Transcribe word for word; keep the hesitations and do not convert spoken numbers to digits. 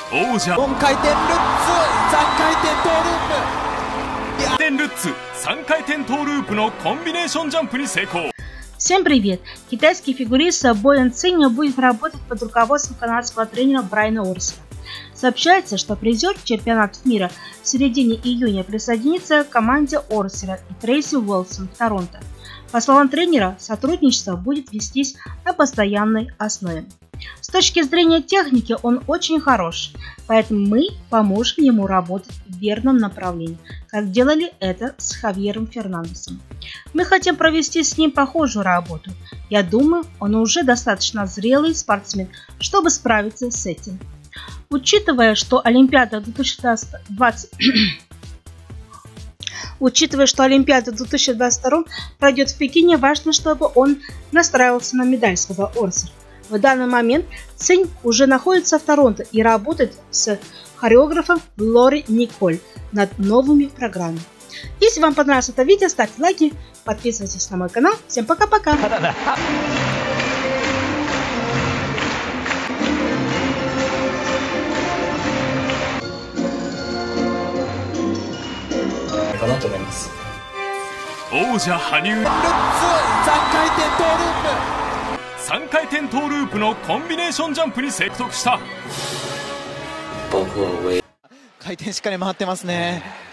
王者よんかい転ルッツ、さんかい転トーループ。 転ルッツさんかい転トーループのコンビネーションジャンプに成功。 Всем привет! Китайский фигурист Боян Цинь будет работать под руководством канадского тренера Брайана Орсера. Сообщается, что призер чемпионатов мира в середине июня присоединится к команде Орсера и Трейси Уилсон в Торонто. По словам тренера, сотрудничество будет вестись на постоянной основе. С точки зрения техники он очень хорош, поэтому мы поможем ему работать в верном направлении, как делали это с Хавьером Фернандесом. Мы хотим провести с ним похожую работу. Я думаю, он уже достаточно зрелый спортсмен, чтобы справиться с этим. Учитывая, что Олимпиада две тысячи двадцать Учитывая, что Олимпиада в две тысячи двадцать втором пройдет в Пекине, важно, чтобы он настраивался на медаль, сказал Орсер. В данный момент Цинь уже находится в Торонто и работает с хореографом Лори Николь над новыми программами. Если вам понравилось это видео, ставьте лайки, подписывайтесь на мой канал. Всем пока-пока! 王者羽生ルッツ、さんかい転トーループ。 さんかい転トーループのコンビネーションジャンプに成功した。 回転しっかり回ってますね。